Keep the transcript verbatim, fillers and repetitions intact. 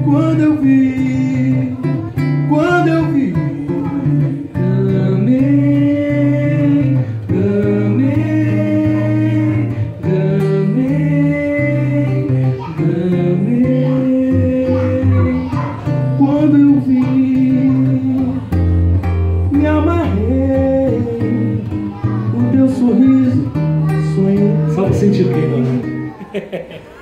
Quando eu vi, quando eu vi, gamei, gamei, gamei, gamei. Quando eu vi, me amarrei, o teu sorriso, sonhei. Só pra sentir bem, mano.